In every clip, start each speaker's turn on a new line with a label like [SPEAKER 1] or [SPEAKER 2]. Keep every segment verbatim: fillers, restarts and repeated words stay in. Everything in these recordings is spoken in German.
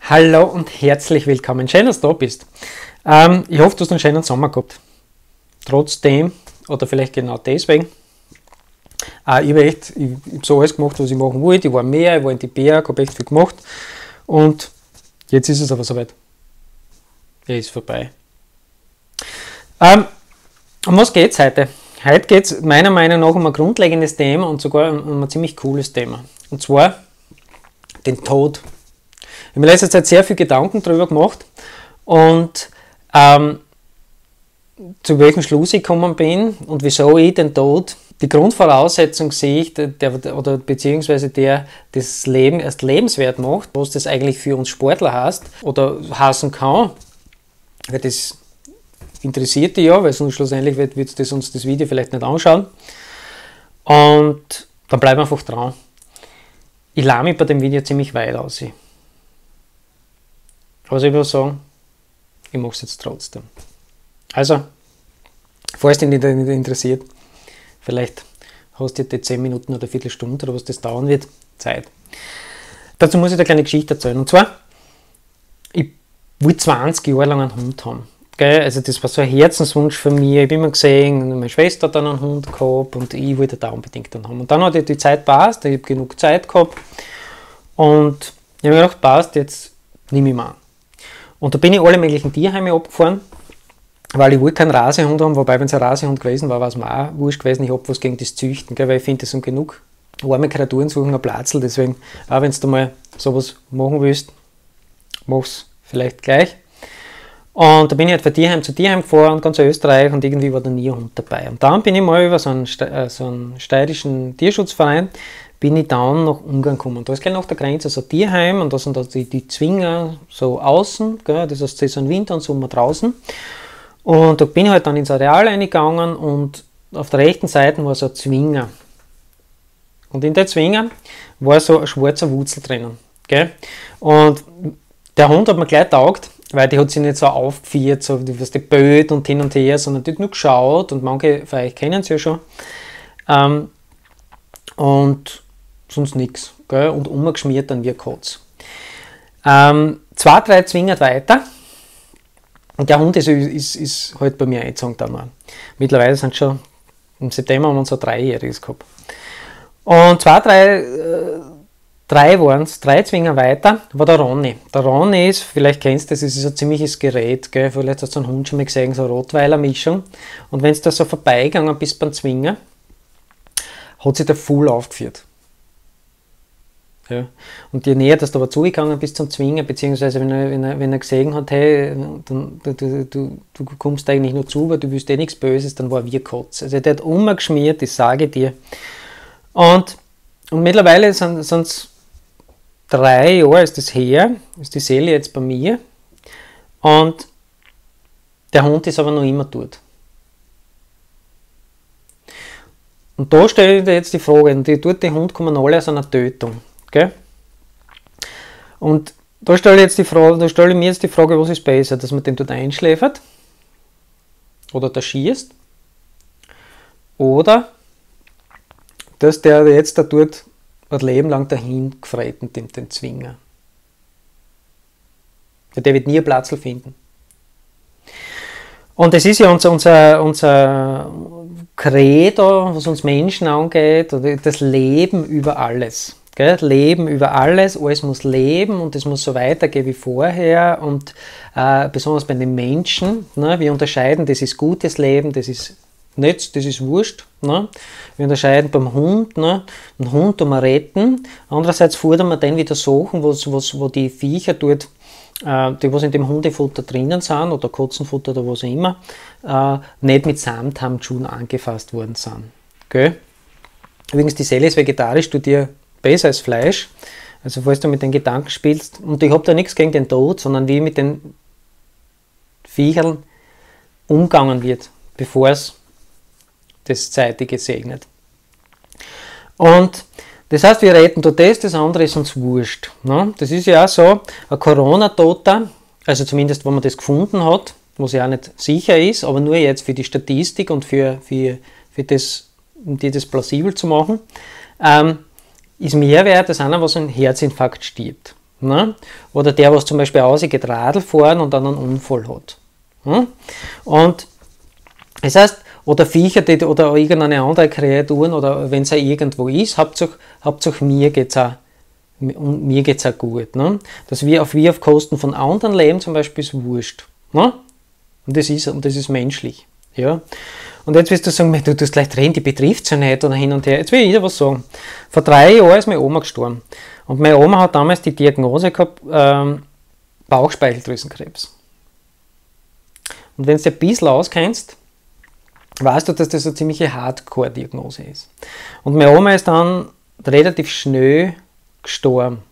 [SPEAKER 1] Hallo und herzlich willkommen. Schön, dass du da bist. Ähm, ich hoffe, du hast einen schönen Sommer gehabt. Trotzdem, oder vielleicht genau deswegen, äh, ich habe echt, ich, ich habe so alles gemacht, was ich machen wollte. Ich war am Meer, ich war in die Berge, habe echt viel gemacht. Und jetzt ist es aber soweit. Er ist vorbei. Ähm, um was geht es heute? Heute geht es meiner Meinung nach um ein grundlegendes Thema und sogar um ein ziemlich cooles Thema. Und zwar den Tod. Ich habe mir letzte Zeit sehr viel Gedanken darüber gemacht und ähm, zu welchem Schluss ich gekommen bin und wieso ich den Tod, die Grundvoraussetzung sehe ich, der, der, oder beziehungsweise der das Leben erst lebenswert macht, was das eigentlich für uns Sportler heißt oder heißen kann, weil das interessiert dich ja, weil sonst schlussendlich wird, wird das uns das Video vielleicht nicht anschauen. Und dann bleiben wir einfach dran. Ich lade mich bei dem Video ziemlich weit aus. Also ich würde sagen, ich mache es jetzt trotzdem. Also, falls dich nicht interessiert, vielleicht hast du die zehn Minuten oder eine Viertelstunde oder was das dauern wird, Zeit. Dazu muss ich dir eine kleine Geschichte erzählen. Und zwar, ich wollte zwanzig Jahre lang einen Hund haben. Gell? Also das war so ein Herzenswunsch von mir. Ich habe immer gesehen, meine Schwester hat dann einen Hund gehabt und ich wollte da unbedingt einen haben. Und dann hat die Zeit passt, ich habe genug Zeit gehabt und ich habe mir gedacht, passt, jetzt nehme ich mal an. Und da bin ich alle möglichen Tierheime abgefahren, weil ich wollte keinen Rasehund haben, wobei, wenn es ein Rasehund gewesen war, war es mir auch wurscht gewesen, ich habe was gegen das Züchten, gell, weil ich finde, das sind genug arme Kreaturen suchen einen Platzl, deswegen, auch wenn du mal sowas machen willst, mach's vielleicht gleich. Und da bin ich halt von Tierheim zu Tierheim gefahren, ganz Österreich, und irgendwie war da nie ein Hund dabei. Und dann bin ich mal über so einen, so einen steirischen Tierschutzverein, bin ich dann nach Ungarn gekommen. Da ist gleich nach der Grenze so ein Tierheim und da sind da die, die Zwinger so außen, gell, das heißt, sie sind Winter und Sommer draußen. Und da bin ich halt dann ins Areal reingegangen und auf der rechten Seite war so ein Zwinger. Und in der Zwinger war so ein schwarzer Wurzel drinnen. Gell? Und der Hund hat mir gleich getaugt, weil die hat sich nicht so aufgeführt, so die, die böd und hin und her, sondern die hat nur geschaut und manche von euch kennen sie ja schon. Ähm, und sonst nichts. Und umgeschmiert dann wie ein Katz. Ähm, zwei, drei Zwinger weiter. Und der Hund ist, ist, ist halt bei mir eingezogen dann mal. Mittlerweile sind schon, im September haben wir so ein Dreijähriges gehabt. Und zwei, drei, äh, drei waren es, drei Zwinger weiter, war der Ronny. Der Ronny ist, vielleicht kennst du das, ist ein ziemliches Gerät, gell? Vielleicht hast du einen Hund schon mal gesehen, so eine Rottweiler-Mischung. Und wenn du da so vorbeigegangen bist beim Zwinger, hat sich der voll aufgeführt. Ja. Und je näher dass du aber zugegangen bist zum Zwinger, beziehungsweise wenn er, wenn er, wenn er gesehen hat, hey, dann, du, du, du, du kommst eigentlich nur zu, weil du willst eh nichts Böses, dann war er wie ein Katz. Also der hat umgeschmiert, das sage ich dir. Und, und mittlerweile sind es drei Jahre ist das her, ist die Seele jetzt bei mir. Und der Hund ist aber noch immer dort. Und da stelle ich dir jetzt die Frage, und die, dort die Hund kommen alle aus einer Tötung. Okay? Und da stelle ich, jetzt die Frage, da stelle ich mir jetzt die Frage, was ist besser, dass man den dort einschläfert oder da schießt oder dass der jetzt da dort ein Leben lang dahin gefreiten, den, den Zwinger. Der wird nie einen Platz finden. Und das ist ja unser, unser, unser Credo, was uns Menschen angeht, das Leben über alles. Gell? Leben über alles, alles muss leben und es muss so weitergehen wie vorher und äh, besonders bei den Menschen, ne, wir unterscheiden, das ist gutes Leben, das ist nicht, das ist wurscht. Ne? Wir unterscheiden beim Hund, ne, einen Hund tun wir retten, andererseits fordern wir den wieder suchen, wo, wo, wo die Viecher dort, äh, die was in dem Hundefutter drinnen sind oder Katzenfutter oder was auch immer, äh, nicht mit Samthandschuhen angefasst worden sind. Gell? Übrigens, die Seele ist vegetarisch, tut dir besser als Fleisch, also falls du mit den Gedanken spielst, und ich habe da nichts gegen den Tod, sondern wie mit den Viechern umgegangen wird, bevor es das Zeitige segnet. Und das heißt, wir retten da das, das andere ist uns wurscht. Ne? Das ist ja auch so, ein Corona-Toter, also zumindest, wenn man das gefunden hat, was ja auch nicht sicher ist, aber nur jetzt für die Statistik und für, für, für das, um dir das plausibel zu machen, ähm, ist mehr wert als einer, was an Herzinfarkt stirbt. Ne? Oder der, was zum Beispiel rausgeht, Radl fahren und dann einen Unfall hat. Hm? Und das heißt, oder Viecher, die, oder irgendeine andere Kreaturen, oder wenn es auch irgendwo ist, Hauptsache, Hauptsache mir geht es auch, mir geht's auch gut. Ne? Dass wir auf, wir auf Kosten von anderen leben, zum Beispiel, ist wurscht. Ne? Und, das ist, und das ist menschlich. Ja? Und jetzt willst du sagen, du tust gleich drehen, die betrifft es ja nicht oder hin und her. Jetzt will ich dir was sagen. Vor drei Jahren ist meine Oma gestorben. Und meine Oma hat damals die Diagnose gehabt, ähm, Bauchspeicheldrüsenkrebs. Und wenn du dich ein bisschen auskennst, weißt du, dass das eine ziemliche Hardcore-Diagnose ist. Und meine Oma ist dann relativ schnell gestorben.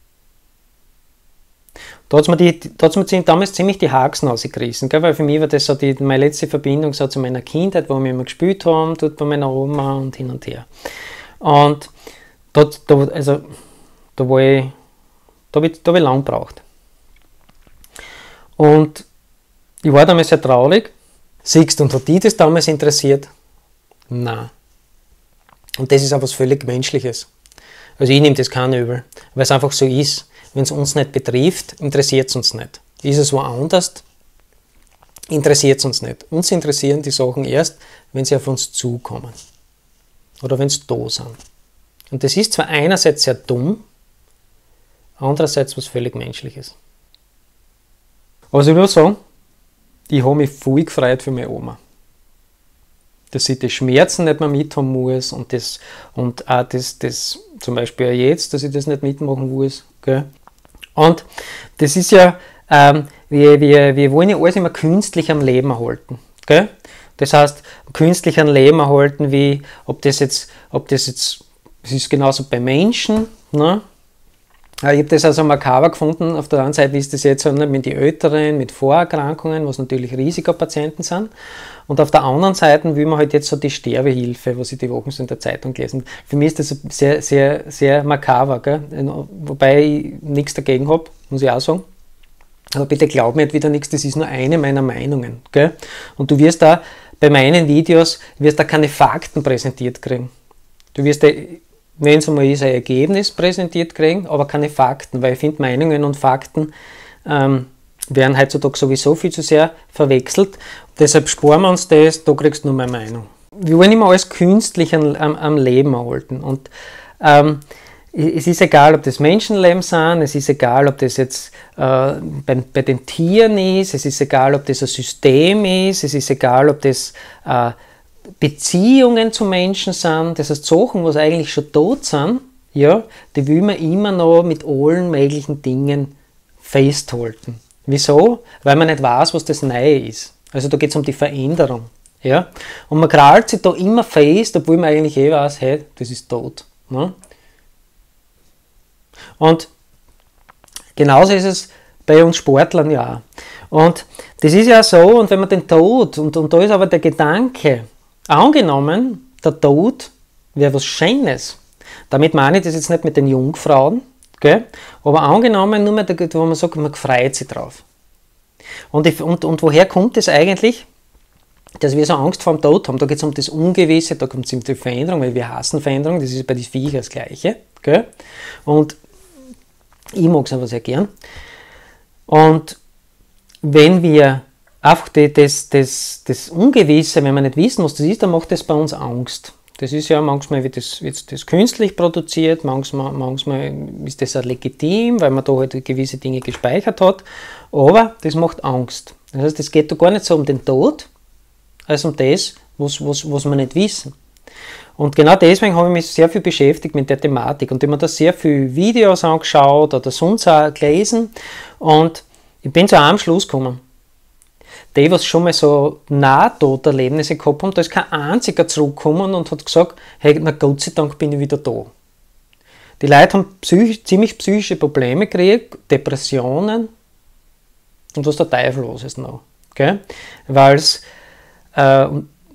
[SPEAKER 1] Da hat es mir, die, da hat's mir damals ziemlich die Haxen rausgerissen, gell? Weil für mich war das so die, meine letzte Verbindung so zu meiner Kindheit, wo wir immer gespielt haben, dort bei meiner Oma und hin und her. Und dort, da, also, da war ich, da habe ich, da hab ich lang gebraucht. Und ich war damals sehr traurig. Siehst du, und hat dich das damals interessiert? Nein. Und das ist auch was völlig Menschliches. Also ich nehme das keiner übel, weil es einfach so ist. Wenn es uns nicht betrifft, interessiert es uns nicht. Ist es woanders, interessiert es uns nicht. Uns interessieren die Sachen erst, wenn sie auf uns zukommen. Oder wenn sie da sind. Und das ist zwar einerseits sehr dumm, andererseits was völlig Menschliches. Also ich will sagen, ich habe mich voll gefreut für meine Oma. Dass sie die Schmerzen nicht mehr mithaben muss und, das, und auch das, das zum Beispiel auch jetzt, dass ich das nicht mitmachen muss. Gell? Und das ist ja, ähm, wir, wir, wir wollen ja alles immer künstlich am Leben erhalten. Gell? Das heißt, künstlich am Leben erhalten, wie, ob das jetzt, ob das jetzt, es ist genauso bei Menschen, ne? Ich habe das also makaber gefunden. Auf der anderen Seite, wie ist das jetzt mit den Älteren, mit Vorerkrankungen, was natürlich Risikopatienten sind. Und auf der anderen Seite will man halt jetzt so die Sterbehilfe, was ich die Wochen so in der Zeitung gelesen habe. Für mich ist das sehr, sehr, sehr makaber, gell? Wobei ich nichts dagegen habe, muss ich auch sagen. Aber bitte glaub mir nicht wieder nichts, das ist nur eine meiner Meinungen. Gell? Und du wirst da bei meinen Videos wirst da keine Fakten präsentiert kriegen. Du wirst da, wenn es einmal ist, ein Ergebnis präsentiert kriegen, aber keine Fakten, weil ich finde, Meinungen und Fakten ähm, werden heutzutage sowieso viel zu sehr verwechselt. Deshalb sparen wir uns das, da kriegst du nur meine Meinung. Wir wollen immer alles künstlich am, am, am Leben erhalten. Und ähm, es ist egal, ob das Menschenleben sind, es ist egal, ob das jetzt äh, bei, bei den Tieren ist, es ist egal, ob das ein System ist, es ist egal, ob das äh, Beziehungen zu Menschen sind, das heißt Sachen, was eigentlich schon tot sind, ja, die will man immer noch mit allen möglichen Dingen festhalten. Wieso? Weil man nicht weiß, was das Neue ist. Also da geht es um die Veränderung. Ja? Und man krallt sich da immer fest, obwohl man eigentlich eh weiß, hey, das ist tot. Ne? Und genauso ist es bei uns Sportlern ja auch. Und das ist ja so, und wenn man den Tod, und, und da ist aber der Gedanke, angenommen, der Tod wäre was Schönes. Damit meine ich das jetzt nicht mit den Jungfrauen, gell? Aber angenommen, nur mehr, wo man sagt, man freut sich drauf. Und, ich, und, und woher kommt es das eigentlich, dass wir so Angst vor dem Tod haben? Da geht es um das Ungewisse, da kommt es um die Veränderung, weil wir hassen Veränderung, das ist bei den Viechern das Gleiche. Gell? Und ich mag es einfach sehr gern. Und wenn wir einfach die, das, das, das Ungewisse, wenn wir nicht wissen, was das ist, dann macht das bei uns Angst. Das ist ja manchmal wird das, wird das künstlich produziert, manchmal, manchmal ist das auch legitim, weil man da halt gewisse Dinge gespeichert hat, aber das macht Angst. Das heißt, es geht da gar nicht so um den Tod, als um das, was, was, was wir nicht wissen. Und genau deswegen habe ich mich sehr viel beschäftigt mit der Thematik und ich habe mir da sehr viele Videos angeschaut oder sonst auch gelesen und ich bin zu einem Schluss gekommen. Die, was schon mal so Nahtoderlebnisse gehabt haben, da ist kein einziger zurückgekommen und hat gesagt, hey, na Gott sei Dank bin ich wieder da. Die Leute haben psychisch, ziemlich psychische Probleme gekriegt, Depressionen und was der Teufel los ist noch. Weil es, äh,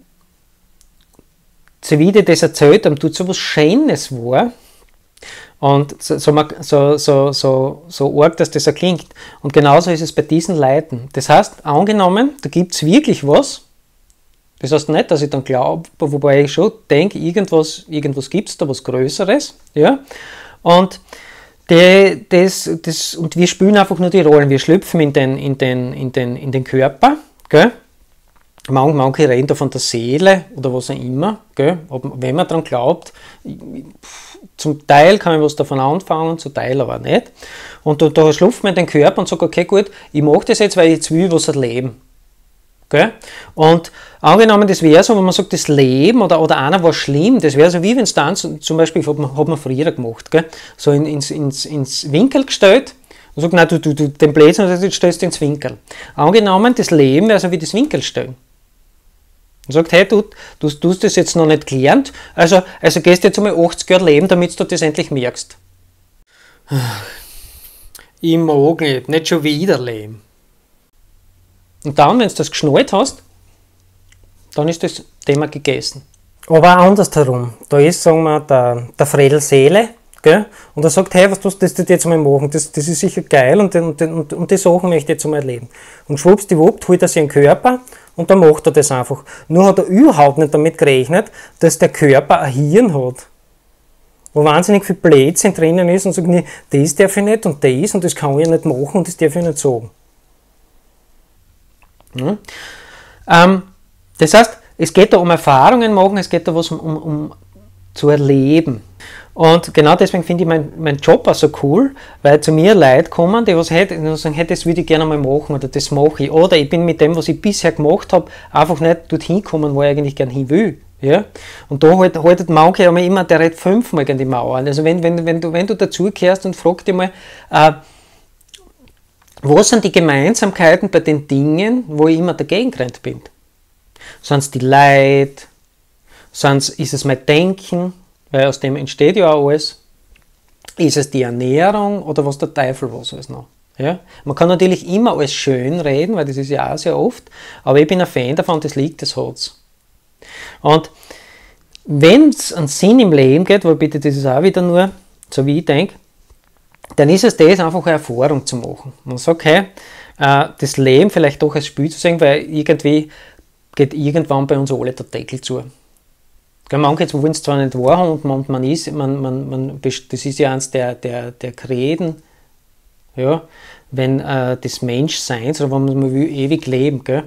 [SPEAKER 1] so wie die das erzählt haben, tut so was Schönes war. Und so, so, so, so, so, so arg, dass das so klingt. Und genauso ist es bei diesen Leuten. Das heißt, angenommen, da gibt es wirklich was. Das heißt nicht, dass ich dann glaube, wobei ich schon denke, irgendwas, irgendwas gibt es da, was Größeres. Ja? Und die, das, das, und wir spielen einfach nur die Rollen. Wir schlüpfen in den, in den, in den, in den Körper. Gell? Manche, manche reden da von der Seele oder was auch immer. Gell? Wenn man daran glaubt, zum Teil kann man was davon anfangen, zum Teil aber nicht. Und da, da schlüpft man in den Körper und sagt, okay gut, ich mache das jetzt, weil ich jetzt will was erleben. Gell? Und angenommen, das wäre so, wenn man sagt, das Leben oder, oder einer war schlimm, das wäre so wie wenn es dann zum Beispiel, hat man, hat man früher gemacht, gell? So in, ins, ins, ins Winkel gestellt und sagt, nein, du, du, du den Blödsinn, du stellst ins Winkel. Angenommen, das Leben wäre so wie das Winkelstellen. Und sagt, hey, du, du, du hast das jetzt noch nicht gelernt, also, also gehst jetzt einmal achtzig Jahre leben, damit du das endlich merkst. Ich mag nicht, nicht schon wieder leben. Und dann, wenn du das geschnallt hast, dann ist das Thema gegessen. Aber auch andersherum. Da ist, sagen wir, der, der Fredel Seele, gell? Und er sagt, hey, was tust du das jetzt einmal machen? Das, das ist sicher geil und, und, und, und die Sachen möchte ich jetzt einmal erleben. Und schwuppsdiwupp holt er sich einen Körper und dann macht er das einfach. Nur hat er überhaupt nicht damit gerechnet, dass der Körper ein Hirn hat. Wo wahnsinnig viel Blödsinn drinnen ist und sagt, nee, das darf ich nicht und das und das kann ich nicht machen und das darf ich nicht sagen. Ja. Ähm, das heißt, es geht da um Erfahrungen machen, es geht da was um, um, um zu erleben. Und genau deswegen finde ich meinen mein Job auch so cool, weil zu mir Leute kommen, die was hätten, die sagen, hey, das würde ich gerne mal machen oder das mache ich. Oder ich bin mit dem, was ich bisher gemacht habe, einfach nicht dorthin gekommen, wo ich eigentlich gerne hin will. Ja? Und da halt, haltet manche aber immer, der redet fünfmal gegen die Mauer. Also wenn, wenn, wenn du, wenn du dazugehörst und frag dich mal, äh, was sind die Gemeinsamkeiten bei den Dingen, wo ich immer dagegen gerannt bin? Sind es die Leute? Sind's, ist es mein Denken? Weil aus dem entsteht ja auch alles. Ist es die Ernährung oder was der Teufel was alles noch? Ja? Man kann natürlich immer alles schön reden, weil das ist ja auch sehr oft, aber ich bin ein Fan davon, das liegt, das hat's. Und wenn es einen Sinn im Leben geht, weil bitte das ist auch wieder nur, so wie ich denke, dann ist es das, einfach eine Erfahrung zu machen. Man sagt, hey, das Leben vielleicht doch als Spiel zu sehen, weil irgendwie geht irgendwann bei uns alle der Deckel zu. Manche wollen es zwar nicht wahrhaben und man, man ist, man, man, man, das ist ja eines der, der, der Creden, ja, wenn äh, des Menschseins oder wenn man will, ewig leben. Gell?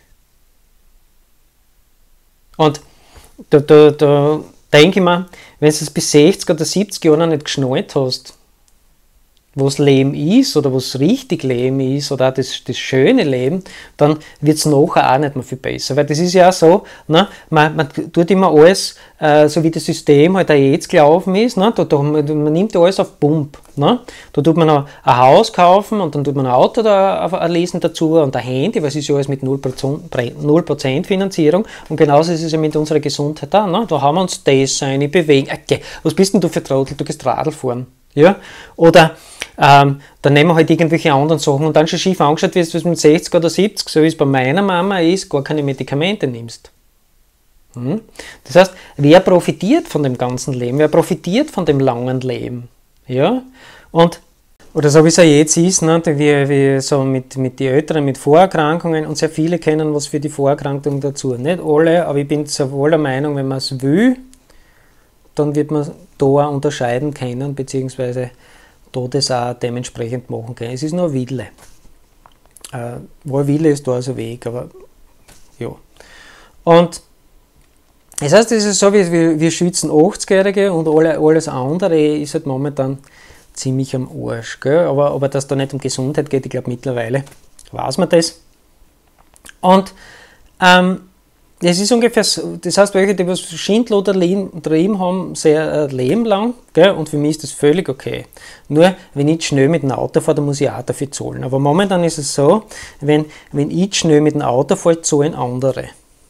[SPEAKER 1] Und da, da, da denke ich mir, wenn du es bis sechzig oder siebzig Jahren nicht geschnallt hast, was Leben ist oder was richtig Leben ist oder auch das, das schöne Leben, dann wird es nachher auch nicht mehr viel besser. Weil das ist ja auch so, ne, man, man tut immer alles, äh, so wie das System halt auch jetzt gelaufen ist, ne, da, da, man, man nimmt alles auf Pump. Ne. Da tut man ein, ein Haus kaufen und dann tut man ein Auto da lesen dazu und ein Handy, weil es ist ja alles mit null Prozent Finanzierung und genauso ist es ja mit unserer Gesundheit da. Ne. Da haben wir uns das eine bewegen. Okay, was bist denn du für Trottel, du gehst Radl fahren. Ja? Oder Ähm, dann nehmen wir halt irgendwelche anderen Sachen und dann schon schief angeschaut wirst, was mit sechzig oder siebzig, so wie es bei meiner Mama ist, gar keine Medikamente nimmst. Hm? Das heißt, wer profitiert von dem ganzen Leben? Wer profitiert von dem langen Leben? Ja? Und, oder so wie es ja jetzt ist, ne, wie, wie so mit, mit den Älteren, mit Vorerkrankungen und sehr viele kennen was für die Vorerkrankungen dazu. Nicht alle, aber ich bin sehr wohl der Meinung, wenn man es will, dann wird man da auch unterscheiden können, beziehungsweise da das auch dementsprechend machen können. Es ist nur Wille. Äh, wo ein Wille ist, da ist ein Weg, aber ja. Und das heißt, es ist so, wie wir, wir schützen achtzigjährige und alle, alles andere ist halt momentan ziemlich am Arsch. Gell? Aber, aber dass da nicht um Gesundheit geht, ich glaube mittlerweile weiß man das. Und ähm, es ist ungefähr so, das heißt, welche, die was Schindluder drin haben, sehr äh, Leben lang, gell? Und für mich ist das völlig okay. Nur, wenn ich schnell mit dem Auto fahre, dann muss ich auch dafür zahlen. Aber momentan ist es so, wenn, wenn ich schnell mit dem Auto fahre, zahlen andere.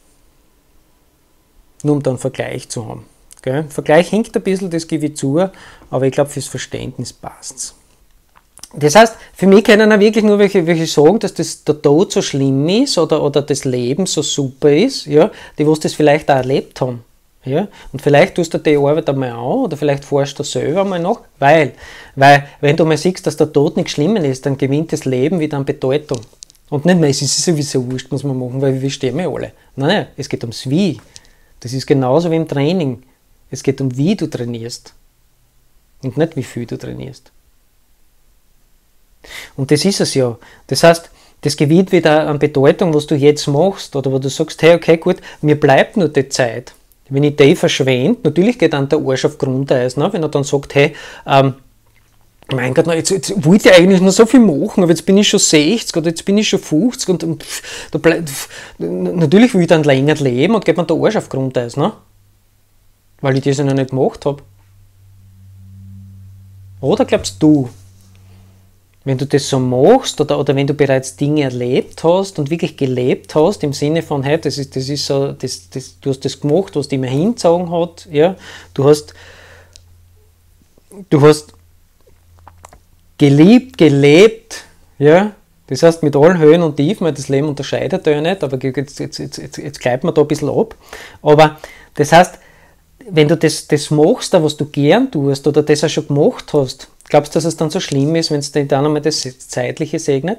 [SPEAKER 1] Nur um dann einen Vergleich zu haben. Gell? Vergleich hinkt ein bisschen, das gebe ich zu, aber ich glaube, fürs Verständnis passt es. Das heißt, für mich können auch wirklich nur welche, welche sagen, dass das, der Tod so schlimm ist oder, oder das Leben so super ist, ja, die was das vielleicht auch erlebt haben. Ja? Und vielleicht tust du die Arbeit einmal an oder vielleicht forschst du selber einmal nach, weil, weil wenn du mal siehst, dass der Tod nichts Schlimmes ist, dann gewinnt das Leben wieder an Bedeutung. Und nicht mehr, es ist sowieso wurscht, muss man machen, weil wir stehen ja alle. Nein, nein, es geht ums Wie. Das ist genauso wie im Training. Es geht um wie du trainierst und nicht wie viel du trainierst. Und das ist es ja. Das heißt, das gewinnt wieder an Bedeutung, was du jetzt machst, oder wo du sagst, hey, okay, gut, mir bleibt nur die Zeit. Wenn ich die verschwende, natürlich geht dann der Arsch auf Grundeis, ne? Wenn er dann sagt, hey, ähm, mein Gott, jetzt, jetzt wollte ich eigentlich nur so viel machen, aber jetzt bin ich schon sechzig oder jetzt bin ich schon fünfzig und, und pff, da bleib, pff, natürlich will ich dann länger leben und geht mir der Arsch auf Grundeis, ne? Weil ich das ja noch nicht gemacht habe. Oder glaubst du, wenn du das so machst oder, oder wenn du bereits Dinge erlebt hast und wirklich gelebt hast, im Sinne von, hey, das ist, das ist so, das, das, du hast das gemacht, was dich immer hingezogen hat, ja? Du hast, du hast geliebt, gelebt, ja, das heißt mit allen Höhen und Tiefen, weil das Leben unterscheidet ja nicht, aber jetzt, jetzt, jetzt, jetzt, jetzt gleitet man da ein bisschen ab, aber das heißt, wenn du das, das machst, was du gern tust oder das auch schon gemacht hast, glaubst du, dass es dann so schlimm ist, wenn es dir dann einmal das Zeitliche segnet?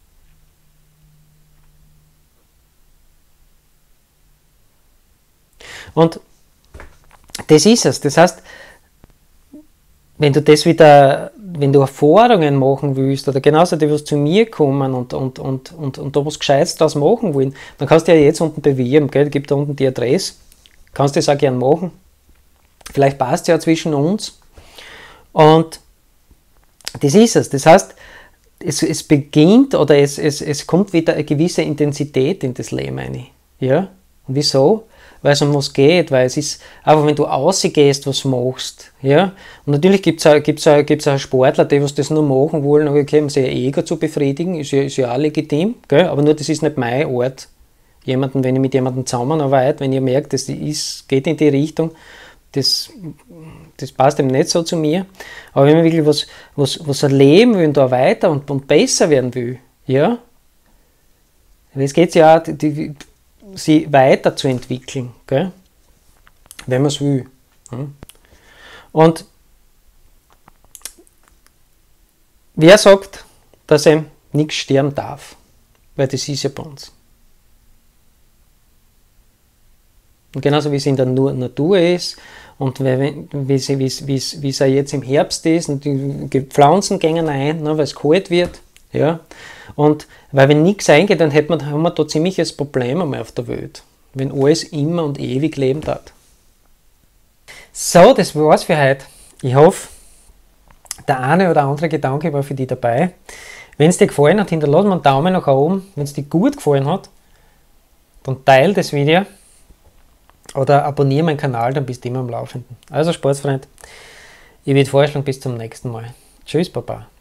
[SPEAKER 1] Und das ist es, das heißt, wenn du das wieder, wenn du Erfahrungen machen willst, oder genauso die, was zu mir kommen und, und, und, und, und da was Gescheites draus machen wollen, dann kannst du ja jetzt unten bewerben, gell? Gib da unten die Adresse, kannst du das auch gern machen. Vielleicht passt es ja zwischen uns. Und das ist es. Das heißt, es, es beginnt oder es, es, es kommt wieder eine gewisse Intensität in das Leben rein. Ja? Und wieso? Weil es um was geht, weil es ist, einfach wenn du rausgehst, was machst, ja, und natürlich gibt es auch, gibt's auch, gibt's auch Sportler, die was das nur machen wollen, okay, um sein Ego zu befriedigen, ist ja, ist ja auch legitim, gell? Aber nur das ist nicht mein Ort, jemanden, wenn ich mit jemandem zusammenarbeite, wenn ihr merkt, das ist, geht in die Richtung, das, das passt eben nicht so zu mir, aber wenn man wirklich was, was, was erleben will und da weiter und, und besser werden will, ja, es geht ja auch, die, die, sie weiterzuentwickeln, gell? Wenn man es will. Und wer sagt, dass ihm nichts sterben darf? Weil das ist ja bei uns. Und genauso wie es in der Natur ist und wie es ja jetzt im Herbst ist und die Pflanzen gehen ein, ne, weil es kalt wird. Ja? Und weil wenn nichts eingeht, dann hat man, haben wir da ziemliches Problem einmal auf der Welt. Wenn alles immer und ewig leben darf. So, das war's für heute. Ich hoffe, der eine oder andere Gedanke war für dich dabei. Wenn es dir gefallen hat, hinterlass mir einen Daumen nach oben. Wenn es dir gut gefallen hat, dann teile das Video oder abonniere meinen Kanal, dann bist du immer am Laufenden. Also Sportsfreund, ich würde vorschlagen, bis zum nächsten Mal. Tschüss, Baba.